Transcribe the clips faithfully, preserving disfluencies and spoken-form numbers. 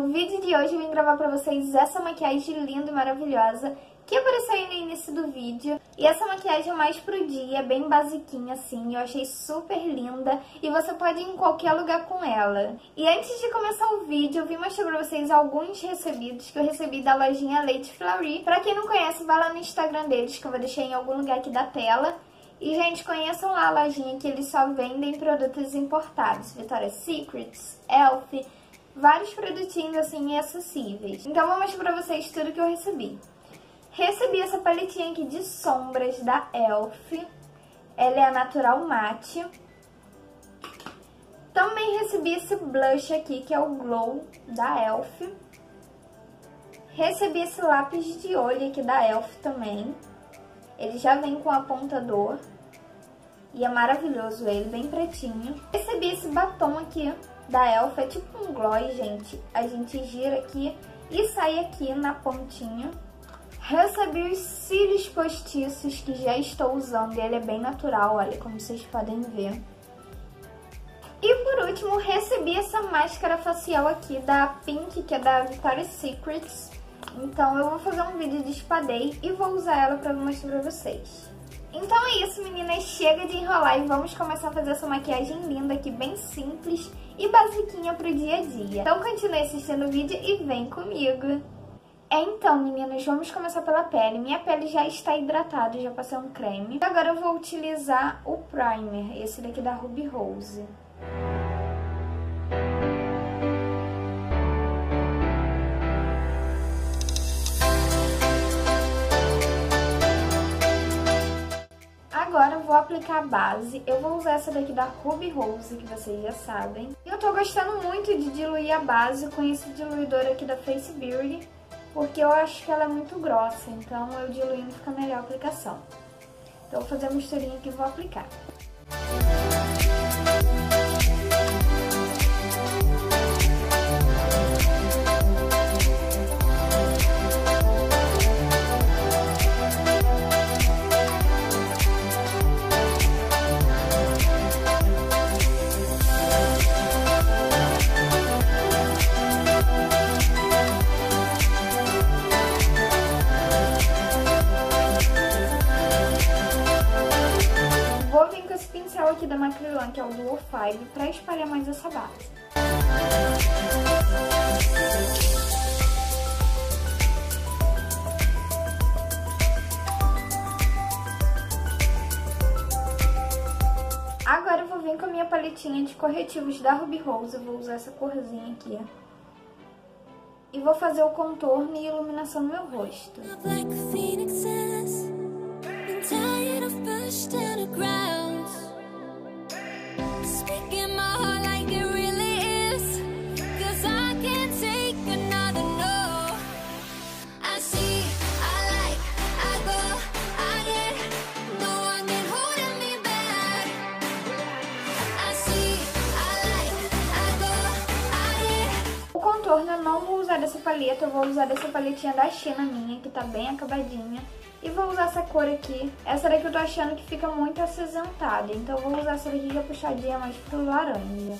No vídeo de hoje eu vim gravar pra vocês essa maquiagem linda e maravilhosa que apareceu aí no início do vídeo. E essa maquiagem é mais pro dia, bem basiquinha assim, eu achei super linda e você pode ir em qualquer lugar com ela. E antes de começar o vídeo, eu vim mostrar pra vocês alguns recebidos que eu recebi da lojinha Lady Fleury. Pra quem não conhece, vai lá no Instagram deles que eu vou deixar em algum lugar aqui da tela. E, gente, conheçam lá a lojinha que eles só vendem produtos importados. Victoria's Secret, Elf, vários produtinhos assim acessíveis. Então, vou mostrar pra vocês tudo que eu recebi. Recebi essa paletinha aqui de sombras da Elf. Ela é a Natural Matte. Também recebi esse blush aqui, que é o Glow da Elf. Recebi esse lápis de olho aqui da Elf também. Ele já vem com apontador. E é maravilhoso ele, bem pretinho. Recebi esse batom aqui da Elf, é tipo um gloss, gente. A gente gira aqui e sai aqui na pontinha. Recebi os cílios postiços que já estou usando. Ele é bem natural, olha, como vocês podem ver. E por último, recebi essa máscara facial aqui da Pink, que é da Victoria's Secret. Então eu vou fazer um vídeo de spray e vou usar ela pra mostrar pra vocês. Então é isso, meninas, chega de enrolar e vamos começar a fazer essa maquiagem linda aqui, bem simples e basiquinha pro dia a dia. Então continue assistindo o vídeo e vem comigo! Então, meninas, vamos começar pela pele. Minha pele já está hidratada, já passei um creme. Agora eu vou utilizar o primer, esse daqui da Ruby Rose. Agora eu vou aplicar a base. Eu vou usar essa daqui da Ruby Rose, que vocês já sabem. E eu tô gostando muito de diluir a base com esse diluidor aqui da Face Beauty, porque eu acho que ela é muito grossa, então eu diluindo fica melhor a aplicação. Então eu vou fazer a misturinha aqui e vou aplicar. Aqui da Macrylan, que é o Duo cinco, para espalhar mais essa base. Agora eu vou vir com a minha paletinha de corretivos da Ruby Rose, eu vou usar essa corzinha aqui, e vou fazer o contorno e iluminação no meu rosto. Eu não vou usar dessa paleta, eu vou usar dessa paletinha da China minha, que tá bem acabadinha. E vou usar essa cor aqui. Essa daqui eu tô achando que fica muito acinzentada, então eu vou usar essa daqui que é puxadinha mais pro laranja.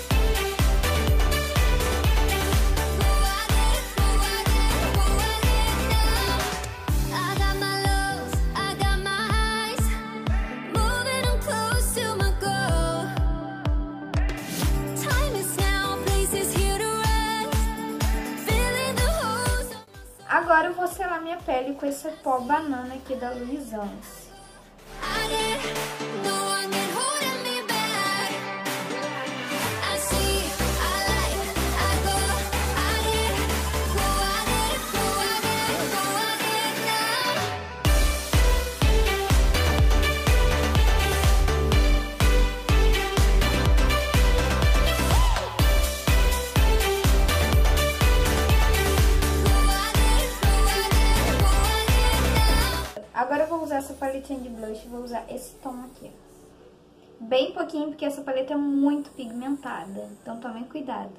Agora eu vou selar minha pele com esse pó banana aqui da Luisance. Agora eu vou usar essa paletinha de blush, vou usar esse tom aqui. Bem pouquinho, porque essa paleta é muito pigmentada, então tomem cuidado.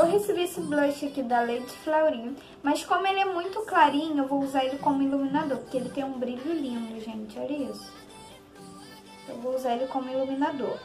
Eu recebi esse blush aqui da Lady Fleury, mas como ele é muito clarinho, eu vou usar ele como iluminador, porque ele tem um brilho lindo, gente, olha isso. Eu vou usar ele como iluminador.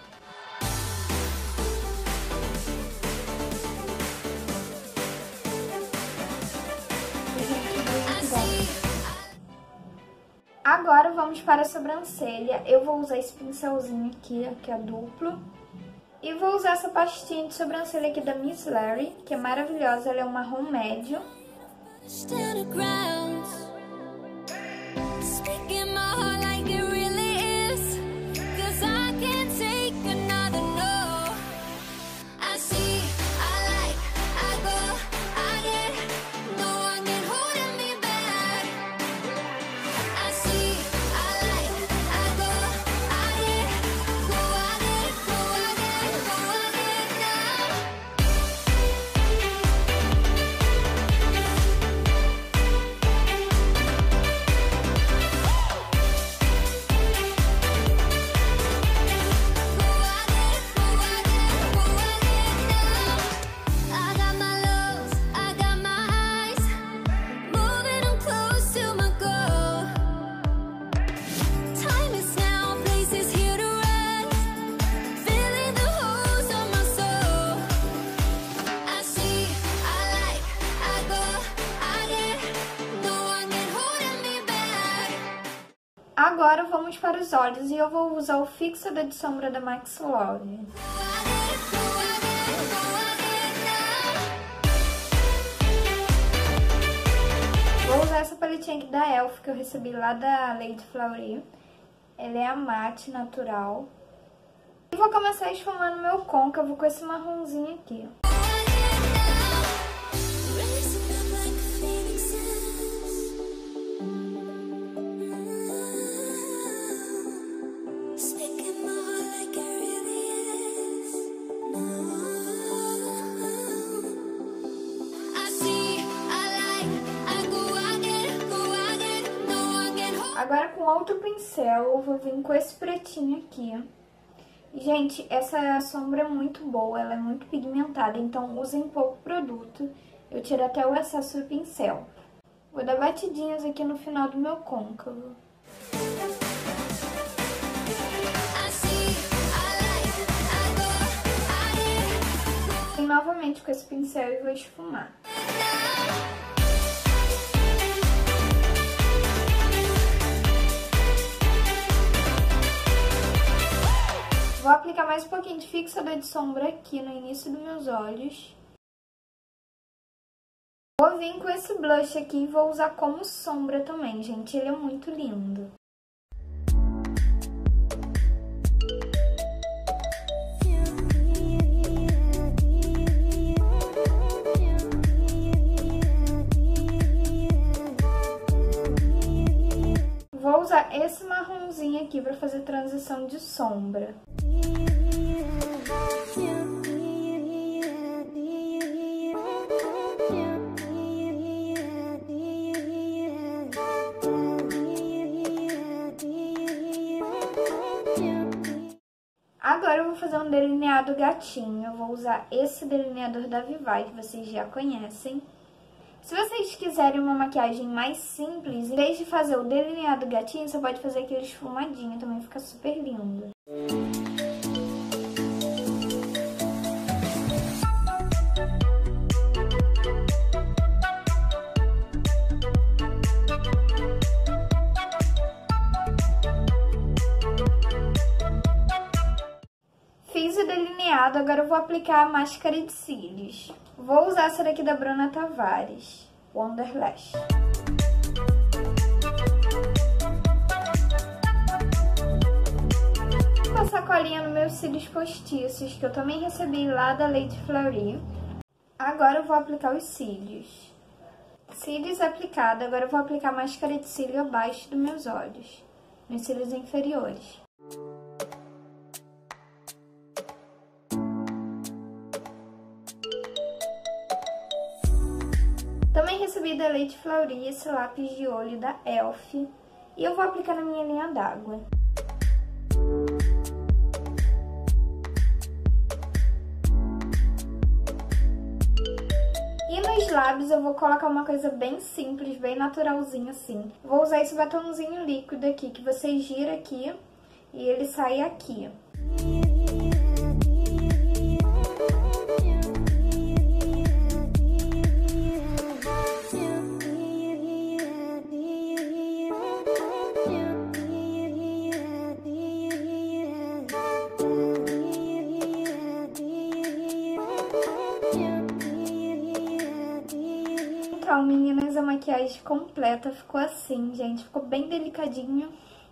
Agora vamos para a sobrancelha. Eu vou usar esse pincelzinho aqui, que é duplo. E vou usar essa pastinha de sobrancelha aqui da Miss Larry, que é maravilhosa, ela é um marrom médio. Agora vamos para os olhos e eu vou usar o fixador de sombra da Max Love. Vou usar essa paletinha aqui da Elf que eu recebi lá da Lady Fleury. Ela é a mate natural. E vou começar esfumando meu côncavo com esse marronzinho aqui, ó. Agora com outro pincel eu vou vir com esse pretinho aqui. Gente, essa sombra é muito boa, ela é muito pigmentada, então usem pouco produto. Eu tiro até o excesso do pincel. Vou dar batidinhas aqui no final do meu côncavo. E novamente com esse pincel e vou esfumar. Vou aplicar mais um pouquinho de fixador de sombra aqui no início dos meus olhos. Vou vir com esse blush aqui e vou usar como sombra também, gente. Ele é muito lindo. Vou usar esse marronzinho aqui para fazer transição de sombra. Agora eu vou fazer um delineado gatinho. Eu vou usar esse delineador da Vivai, que vocês já conhecem. Se vocês quiserem uma maquiagem mais simples, em vez de fazer o delineado gatinho, você pode fazer aquele esfumadinho, também fica super lindo. Fiz o delineado, agora eu vou aplicar a máscara de cílios. Vou usar essa daqui da Bruna Tavares, Wonderlash. Vou passar colinha nos meus cílios postiços, que eu também recebi lá da Lady Fleury. Agora eu vou aplicar os cílios. Cílios aplicado, agora eu vou aplicar a máscara de cílio abaixo dos meus olhos, nos cílios inferiores. Também recebi da Lady Fleury esse lápis de olho da Elf. E eu vou aplicar na minha linha d'água. nos lábios eu vou colocar uma coisa bem simples, bem naturalzinha assim. Vou usar esse batomzinho líquido aqui, que você gira aqui e ele sai aqui. Então, meninas, a maquiagem completa ficou assim, gente. Ficou bem delicadinho.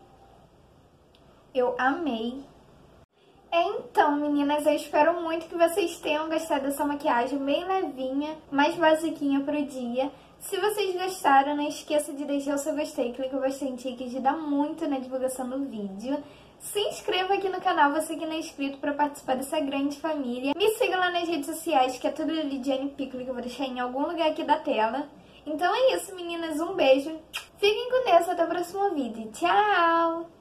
Eu amei. Então, meninas, eu espero muito que vocês tenham gostado dessa maquiagem bem levinha, mais basiquinha pro dia. Se vocês gostaram, não esqueça de deixar o seu gostei, clica o bastante aí que ajuda muito na divulgação do vídeo. Se inscreva aqui no canal, você que não é inscrito, para participar dessa grande família. Me siga lá nas redes sociais, que é tudo Lidiane Piccoli, que eu vou deixar em algum lugar aqui da tela. Então é isso, meninas, um beijo. Fiquem com Deus, até o próximo vídeo. Tchau!